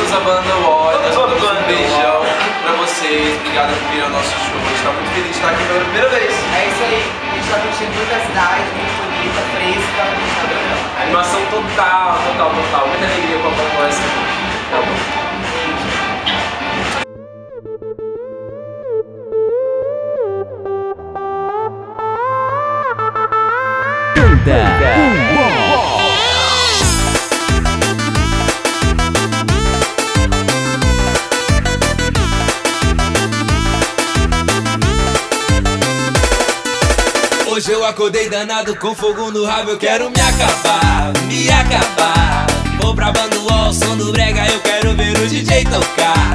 todos a banda War, um beijão pra vocês, obrigado por vir ao nosso show, a gente tá muito feliz de estar aqui pela primeira vez. É isso aí, a gente tá curtindo muita cidade, muito bonita, fresca, a gente tá adorando. Animação total, muita alegria com a voz. Tá bom. Hoje eu acordei danado com fogo no rabo, eu quero me acabar. Vou pra banda UOL, som do brega, eu quero ver o DJ tocar.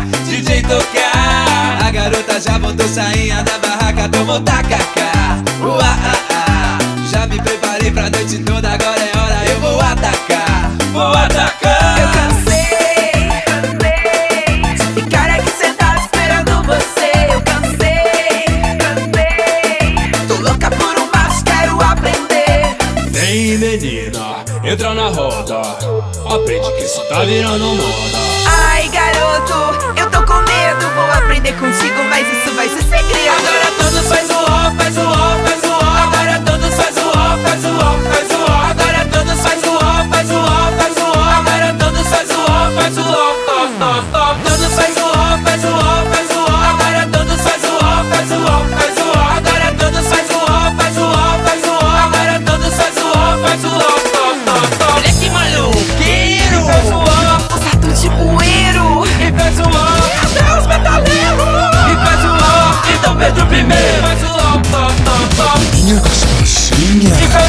A garota já botou sainha da barraca, tomou tacacá. Já me preparei pra noite toda, agora é hora, eu vou atacar. Eu cansei de ficar aqui sentado esperando você. Eu cansei, tô louca por um baixo, quero aprender. Vem menina, entra na roda, aprende que isso tá virando moda. Ai garoto, eu tô com medo, vou aprender contigo, mas isso vai ser segredo. Agora todos faz o ó, faz o ó, faz o ó. Agora todos faz o ó, faz o ó, faz o ó. Agora todos faz o ó, faz o ó, faz o ó. Agora todos faz o ó, faz o ó, top. Todos faz o ó, faz o ó, faz o ó. Agora todos faz o ó, faz o ó, faz o ó. Agora todos faz o ó, faz o ó, faz o ó. Agora todos faz o ó, faz o ó, top. Moleque maluqueiro, faz o ó, O sato de bueiro e faz o ó. até os metaleiros. E faz o ó, então Pedro primeiro. Faz o ó, top. Minha gostosinha. E faz